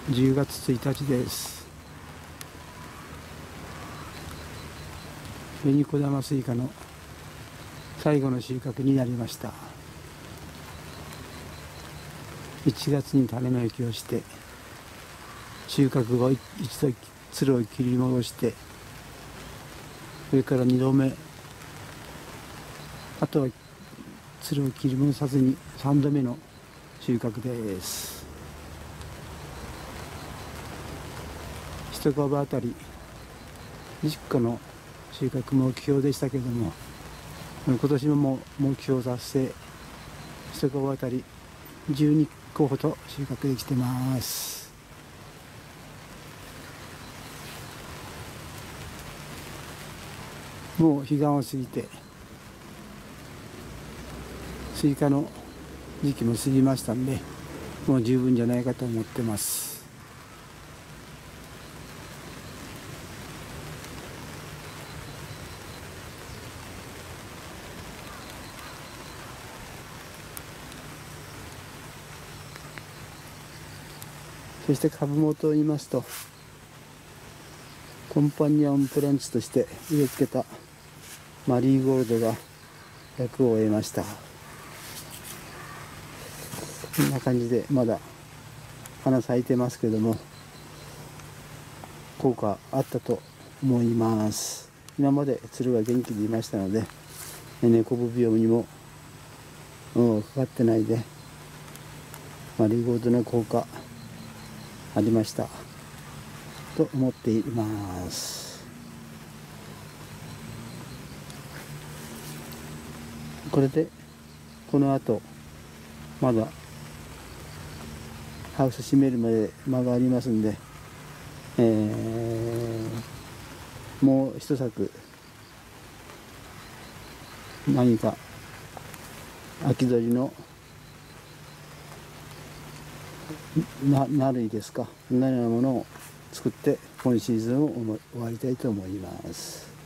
10月1日です。紅小玉スイカの最後の収穫になりました。1月に種まきをして収穫後一度つるを切り戻して、それから2度目、あとはつるを切り戻さずに3度目の収穫です。1株あたり10個の収穫目標でしたけれども、今年も目標達成、1株あたり12個ほど収穫できてます。もう彼岸を過ぎてスイカの時期も過ぎましたんで、もう十分じゃないかと思ってます。そして株元を言いますと、コンパニオンプランツとして植え付けたマリーゴールドが役を終えました。こんな感じでまだ花咲いてますけども、効果あったと思います。今までつるが元気でいましたので、根こぶ病にもかかってないで、マリーゴールドの効果ありましたと思っています。これでこの後まだハウス閉めるまで間がありますんで、もう一作何か秋取りのナルイですか、そんなようなものを作って今シーズンを終わりたいと思います。